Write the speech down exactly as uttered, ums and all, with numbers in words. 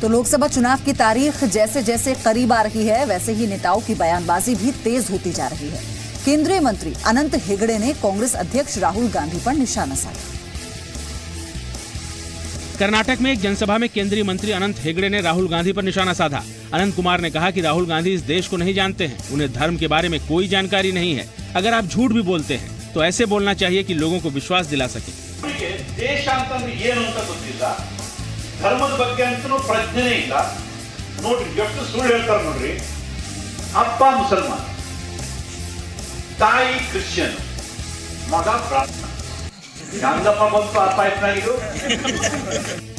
तो लोकसभा चुनाव की तारीख जैसे जैसे करीब आ रही है, वैसे ही नेताओं की बयानबाजी भी तेज होती जा रही है। केंद्रीय मंत्री अनंत हेगड़े ने कांग्रेस अध्यक्ष राहुल गांधी पर निशाना साधा। कर्नाटक में एक जनसभा में केंद्रीय मंत्री अनंत हेगड़े ने राहुल गांधी पर निशाना साधा। अनंत कुमार ने कहा कि राहुल गांधी इस देश को नहीं जानते हैं, उन्हें धर्म के बारे में कोई जानकारी नहीं है। अगर आप झूठ भी बोलते हैं तो ऐसे बोलना चाहिए कि लोगों को विश्वास दिला सके। देश ಅಂತಂದ್ರೆ ಏನು ಅಂತ ಗೊತ್ತಿಲ್ಲ, ಧರ್ಮದ ಬಗ್ಗೆ ಅಂತನೂ ಪ್ರಜ್ಞೆನೇ ಇಲ್ಲ ನೋಡ್ರಿ, ಎಷ್ಟು ಸುಳ್ಳು ಹೇಳ್ತಾರೆ ನೋಡ್ರಿ। ಅಪ್ಪ ಮುಸಲ್ಮಾನ್, ತಾಯಿ ಕ್ರಿಶ್ಚಿಯನ್, ಮಗ ಬ್ರಾಹ್ಮಣ, ಹೆಂಗಪ್ಪ ಬಂತು ಅರ್ಥ ಆಯ್ತು?